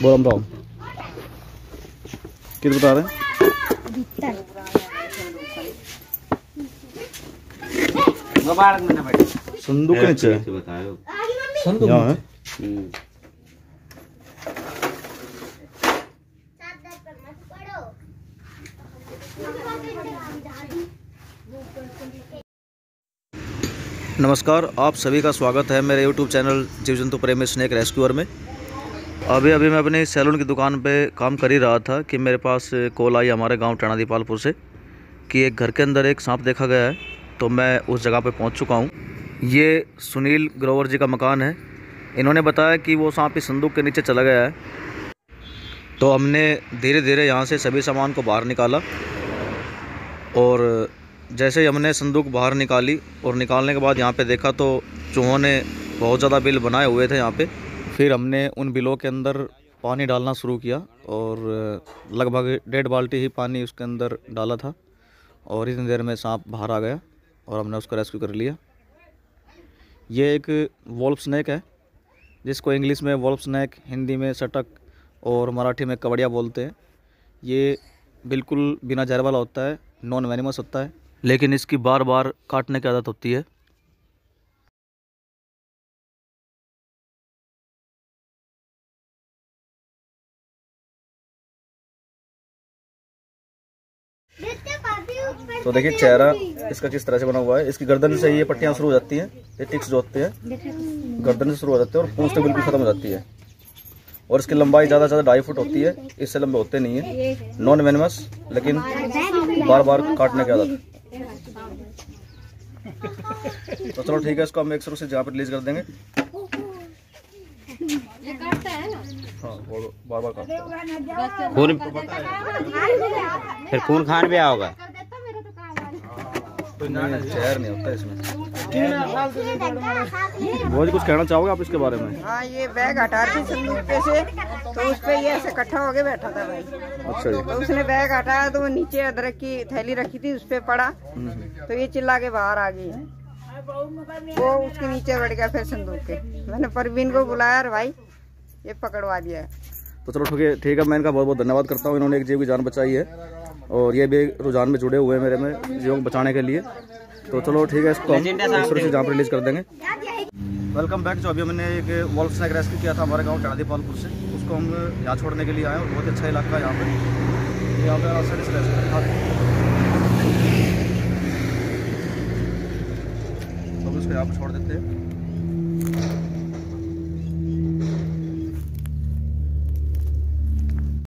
बोल रहा हूँ कितना बता रहे हैं? संदूक के नीचे संदूक यहाँ है। नमस्कार, आप सभी का स्वागत है मेरे YouTube चैनल जीव जंतु प्रेमी स्नेक रेस्क्यूअर में। अभी मैं अपनी सैलून की दुकान पे काम कर ही रहा था कि मेरे पास कॉल आई हमारे गांव टाणा दीपालपुर से कि एक घर के अंदर एक सांप देखा गया है। तो मैं उस जगह पे पहुंच चुका हूं। ये सुनील ग्रोवर जी का मकान है। इन्होंने बताया कि वो सांप इस संदूक के नीचे चला गया है। तो हमने धीरे धीरे यहाँ से सभी सामान को बाहर निकाला और जैसे ही हमने संदूक बाहर निकाली और निकालने के बाद यहाँ पे देखा तो चूहों ने बहुत ज़्यादा बिल बनाए हुए थे यहाँ पे। फिर हमने उन बिलों के अंदर पानी डालना शुरू किया और लगभग 1.5 बाल्टी ही पानी उसके अंदर डाला था और इतनी देर में सांप बाहर आ गया और हमने उसको रेस्क्यू कर लिया। ये एक वोल्फ स्नैक है जिसको इंग्लिश में वोल्फ स्नैक, हिंदी में सटक और मराठी में कवड़िया बोलते हैं। ये बिल्कुल बिना जहर वाला होता है, नॉन वेनिमस होता है, लेकिन इसकी बार बार काटने की आदत होती है। तो देखिए चेहरा इसका किस तरह से बना हुआ है। इसकी गर्दन से ये पट्टियां शुरू हो जाती हैं, ये टिक्स जो होते हैं गर्दन से शुरू हो जाते हैं और पूंछ तक बिल्कुल खत्म हो जाती है। और इसकी लंबाई ज़्यादा से ज़्यादा 2.5 फुट होती है, इससे लंबे होते नहीं है। नॉन वेनिमस लेकिन बार बार काटने की आदत। तो चलो ठीक है, इसको हम एक शुरू से जहाँ पर रिलीज कर देंगे। हाँ, बार बार काटता है। खून फिर खून खान भी होगा। जहर नहीं होता इसमें। बहुत कुछ कहना चाहोगे आप इसके बारे में? हाँ, ये बैग हटा थी संदूक पे से तो उस पे ये ऐसे इकट्ठा होके बैठा था भाई। अच्छा जी। तो उसने बैग हटाया तो वो नीचे अदरक की थैली रखी थी उस पे पड़ा तो ये चिल्ला के बाहर आ गई। वो उसके नीचे बैठ गया फिर संदूक के। मैंने परवीन को बुलाया और भाई ये पकड़वा दिया। तो चलो ठीक है, मैं इनका बहुत बहुत धन्यवाद करता हूँ। इन्होंने एक जीव की जान बचाई है और ये भी रुझान में जुड़े हुए हैं मेरे में जीवों को बचाने के लिए। तो चलो ठीक है, इसको हम इस तरह से जहाँ पर रिलीज कर देंगे। Welcome back. जो अभी हमने एक वोल्फ स्नैक रेस्क्यू किया था हमारे गांव टाणा दीपालपुर से, उसको हम यहाँ छोड़ने के लिए आए और बहुत अच्छा इलाका है यहाँ पे आसानी से रेस्क्यू था। तो हम इसको यहाँ पर छोड़ देते हैं।